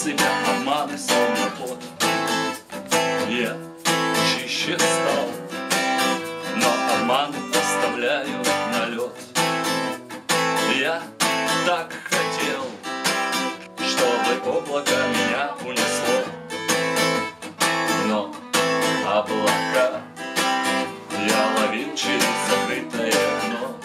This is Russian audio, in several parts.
себя обманы, словно пот. Я чище стал, но обманы оставляют налет. Я так хотел, чтобы облако меня унесло, но облака я ловил через закрытое окно.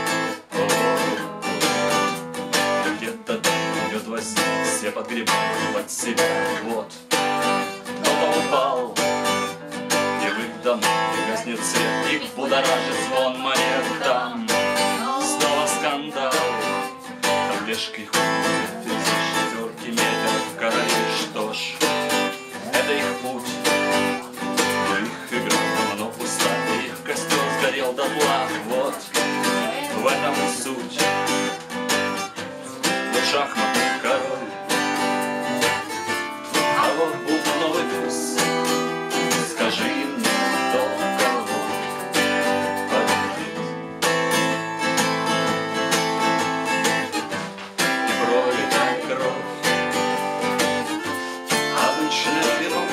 Где-то там идет во сне, все подгребают под себя. Вот кто-то упал, и в их домах не гаснет свет, их будоражит звон монет. Там снова скандал, таблешки ходят, из шестерки метят короли. Что ж, это их путь, но их игра давно пуста, их костер сгорел дотла. Вот в этом и суть. Вот шахматный король, а вот бубновый туз. Скажи мне, кто кого победит, и пролетает кровь. Обычное вино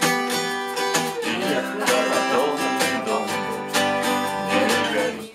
и картонный дом не горит.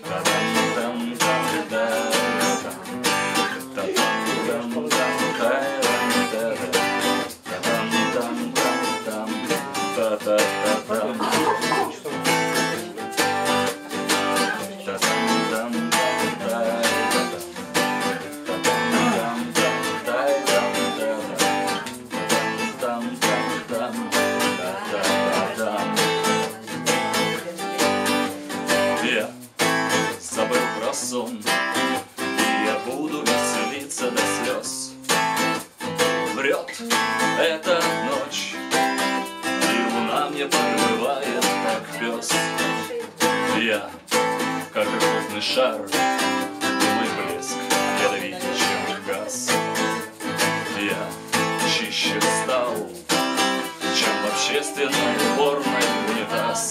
Я забыл про сон, и я буду веселиться до слез. Врет эта ночь, и луна мне проплывает, как пес. Я, как ртутный шар, мой блеск ядовитее, чем газ. Я чище стал, чем в общественной уборной унитаз.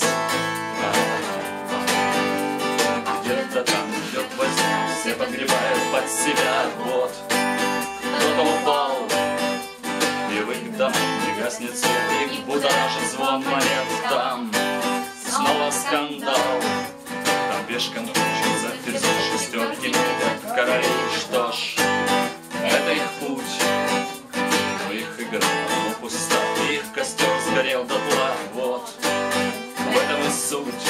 Где-то там идет возня, все подгребают под себя. Вот кто-то упал, и в их домах не гаснет свет, их будоражит звон монет. Там снова скандал, там пешком кружат за ферзь шестерки метят короли. Что ж, это их путь, но их игра давно пуста, их костер сгорел дотла. Вот в этом и суть.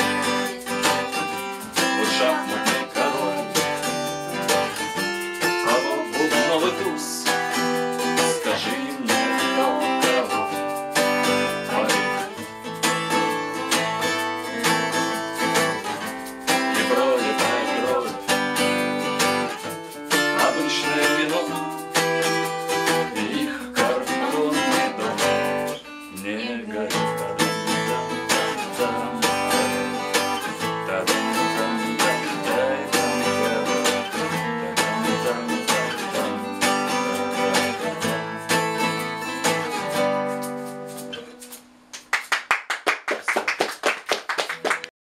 Вот шахматный король, а вот бубновый туз. Скажи мне, кто кого победит, и пролетает кровь. Обычное вино и их картонный дом не горит.